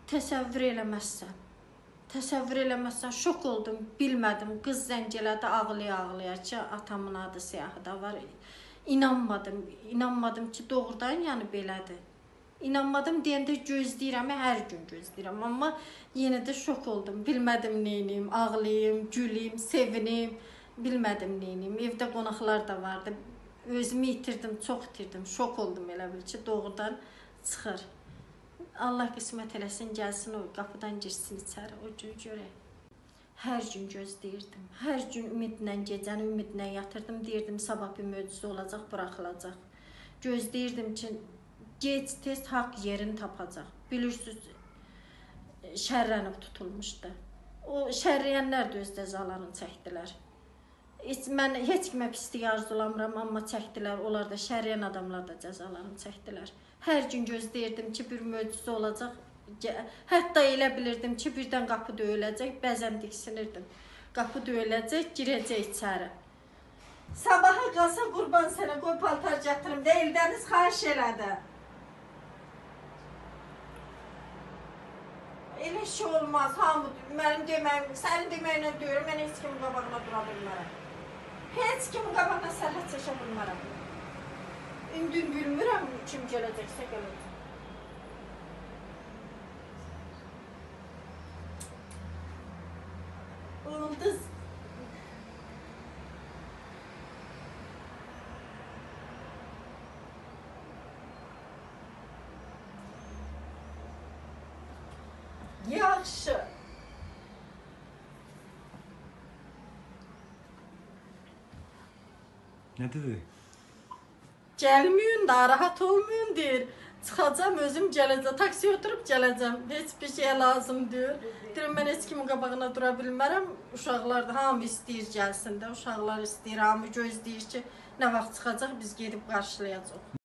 Təsəvvür eləməzsən, şok oldum, bilmədim. Qız zəng elədi, ağlaya-ağlaya ki, atamın adı siyahıda var. İnanmadım ki, doğrudan yəni belədir. İnanmadım deyəndə gözləyirəm, hər gün gözləyirəm. Amma yenə də şok oldum. Bilmədim neyniyim, ağlayayım, güleyim, sevinim. Bilmədim neyniyim. Evdə qonaqlar da vardı. Özümü itirdim, çox itirdim. Şok oldum elə bil ki, doğrudan çıxır. Allah qismət eləsin, gəlsin o qapıdan girsin içəri, o gün görək. Hər gün gözləyirdim. Hər gün ümidlə gecəni ümidlə yatırdım. Deyirdim, sabah bir möcüzə olacaq, buraxılacaq. Gözləyirdim ki, gec-tez haqq yerini tapacaq. Bilirsiniz, şərrənib tutulmuşdu. O şərriyənlər də öz cəzalarını çəkdilər. Mən heç kimə pislik arzulamıram, amma çəkdilər. Onlar da şərriyən adamlar da cəzalarını çəkdilər. Hər gün gözləyirdim ki, bir möcüzə olacaq. Hətta elə bilirdim ki, birdən qapı döyüləcək, bəzən diksinirdim. Qapı döyüləcək, girəcək içəri. Sabaha qalsa qurban sənə, qoy paltar gətirim də, Eldəniz xahiş elədi. Elə şey olmaz, hamı mənim deməyim, sənin deməyinə deyirəm, mən heç kimin qabağına dura bilmərəm. Heç kimin qabağına sərhət çəkə bilmərəm. İndi bilmirəm kim gələcəksə gələcək. Ulduz. Yaxşı. Ne dedi? Gəlməyin, narahat olmayın deyir. Çıxacam, özüm gələcəm, taksiyə oturub gələcəm. Heç bir şey lazım deyir. Deyirəm, mən heç kimin qabağına dura bilmərəm. Uşaqlar da hamı istəyir gəlsin də, uşaqlar istəyir, hamı gözləyir ki, nə vaxt çıxacaq, biz gedib qarşılayacaq.